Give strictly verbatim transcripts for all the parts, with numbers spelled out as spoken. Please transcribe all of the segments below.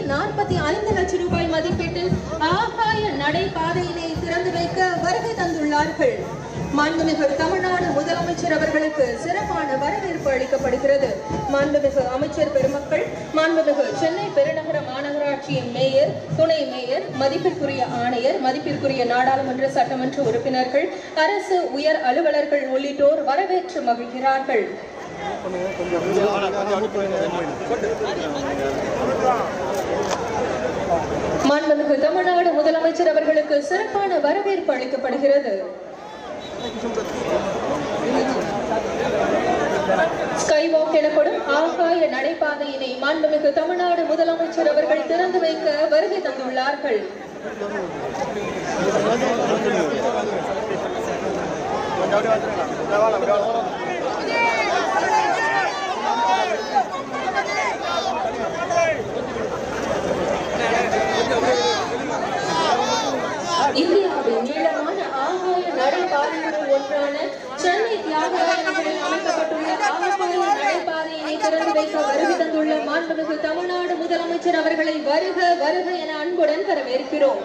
நாற்பத்தி ஐந்து லட்சம் ரூபாய் மதிப்பீட்டில் ஆகாய நடைபாதையினை திறந்து வைக்க வருகை தந்துள்ளார்கள். மாண்புமிகு தமிழ்நாடு முதலமைச்சர் அவர்களுக்கு சிறப்பான வரவேற்பு அளிக்கப்படுகிறது. மாண்புமிகு அமைச்சர் பெருமக்கள், மாண்புமிகு சென்னை பெருநகர மாநகராட்சியின் மேயர், துணை மேயர், மதிப்பிற்குரிய ஆணையர், மதிப்பிற்குரிய நாடாளுமன்ற சட்டமன்ற உறுப்பினர்கள், அரசு உயர் அலுவலர்கள் உள்ளிட்டோர் வரவேற்று மகிழ்கிறார்கள். மாண்புமிகு தமிழ்நாடு முதலமைச்சர் அவர்களுக்கு சிறப்பான வரவேற்பு அளிக்கப்படுகிறது. ஸ்கைவாக் எனப்படும் ஆகாய நடைபாதையினை மாண்புமிகு தமிழ்நாடு முதலமைச்சர் அவர்கள் திறந்து வைக்க வருகை தந்துள்ளார்கள். இந்தியாவின் நீளமான ஆகாய நடைபாதைகளில் ஒன்றான சென்னை தியாகராய நகரில் அமைக்கப்பட்டுள்ள ஆகாய நடைபாதையினை திறந்து வைக்க வருகை தந்துள்ள மாண்புமிகு தமிழ்நாடு முதலமைச்சர் அவர்களை வருக வருக என அன்புடன் வரவேற்கிறோம்.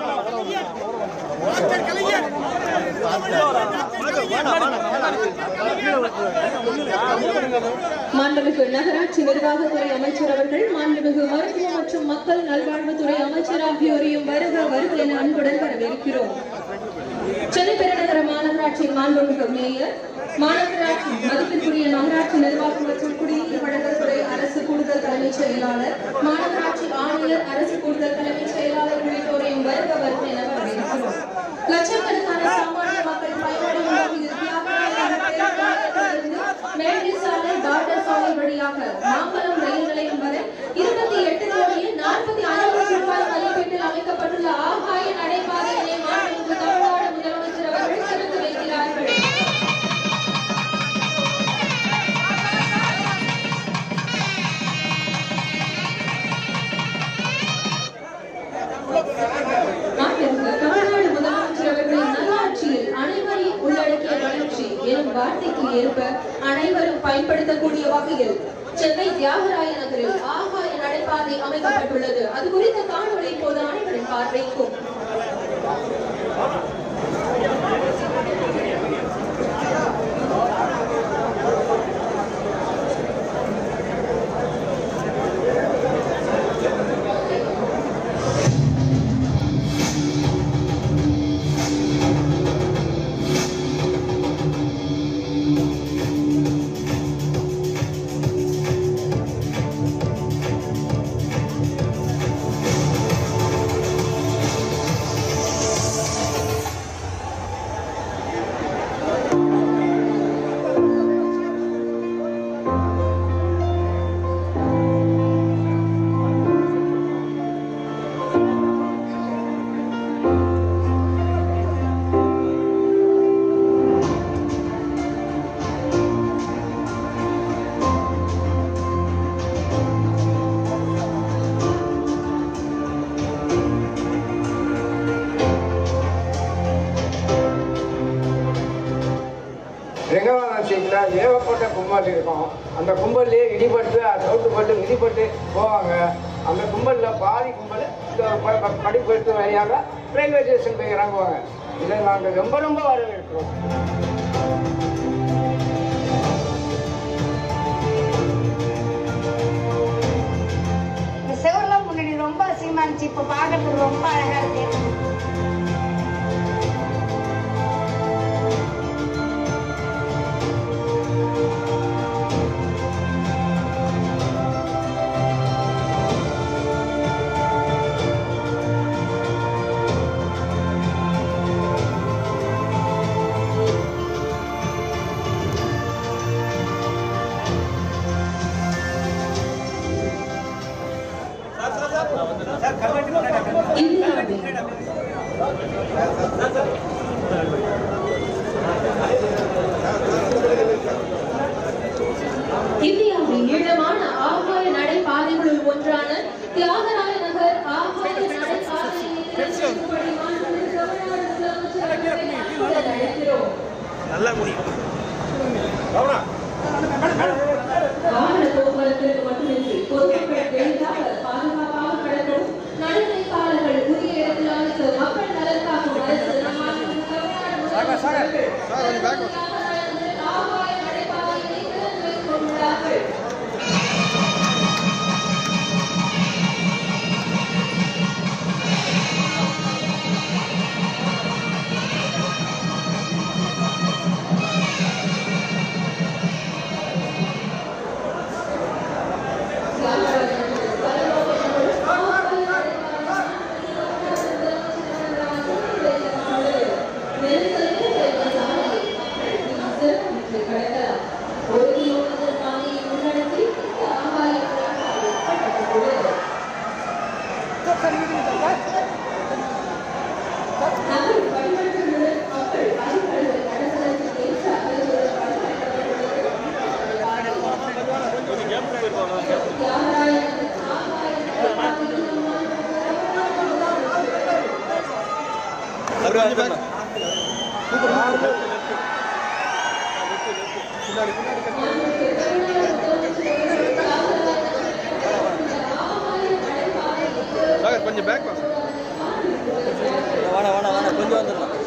மாண்புமிகு நகராட்சி நிர்வாகத்துறை அமைச்சர் அவர்கள், மாண்புமிகு மருத்துவ மற்றும் மக்கள் நல்வாழ்வுத்துறை அமைச்சர் ஆகியோரையும் வருக வருக என அன்புடன் வரவேற்கிறோம். சென்னை பெருநகர மாநகராட்சி மாண்புமிகு மேயர், மாநகராட்சி மதிப்பிற்குரிய நகராட்சி நிர்வாகம் மற்றும் குடிநீர் வழங்கல் அரசு கூடுதல் தலைமைச் செயலாளர், மாநகராட்சி ஆணையர், அரசு கூடுதல் தலைமைச் செயலாளர் உள்ளிட்டோரையும் வருக வருக என வரவேற்கிறோம். லட்சக்கணக்கான சாமானிய மக்கள் பயனடையும் வகையில் மேல்நிலை சாலை, டாக்டர் சாலை வழியாக மாம்பலம் ரயில் நிலையம் வரை இருபத்தி எட்டு கோடியில் நாற்பத்தி ஐந்து லட்சம் ரூபாய் மதிப்பீட்டில் அமைக்கப்பட்டுள்ள ஆகாய நடைபாதையினை மாண்புமிகு தமிழ்நாடு முதலமைச்சர் அவர்கள் திறந்து வைக்கிறார்கள். தமிழ்நாடு முதலமைச்சர் அவர்களின் நல்லாட்சியில் அனைவரையும் உள்ளடக்கிய வளர்ச்சி எனும் வார்த்தைக்கு ஏற்ப அனைவரும் பயன்படுத்தக்கூடிய வகையில் சென்னை தியாகராய நகரில் ஆகாய நடைபாதை அமைக்கப்பட்டுள்ளது. அது குறித்த காணொளி இப்போது அனைவரின் பார்வைக்கும். ஏகப்பட்ட கும்பல் இருக்கும். அந்த கும்பல்லே இடிபட்டு சவுட்டுப்பட்டு மிதிப்பட்டு போவாங்க. அந்த கும்பலில் பாதி கும்பல் இந்த படிப்பெடுத்து வழியாக ரயில்வே ஸ்டேஷன் போய் இறங்குவாங்க. இதை நாங்கள் ரொம்ப ரொம்ப வரவேற்கிறோம். இந்த செவரெல்லாம் முன்னாடி ரொம்ப அசிங்கமா இருந்துச்சு. இப்போ பார்க்கறதுக்கு ரொம்ப அழகா இருக்கு. இந்தியாவின் நீளமான ஆகாய நடைபாதைகளுள் ஒன்றான தியாகராய நகர் ஆகாய நடைபாதையை வாகன போக்குவரத்திற்கு மட்டுமின்றி பொதுமக்கள் எளிதாக பாதுகாப்பாக கொஞ்சம் பேக் வாங்க வாங்க வாங்க கொஞ்சம் வந்துடலாம்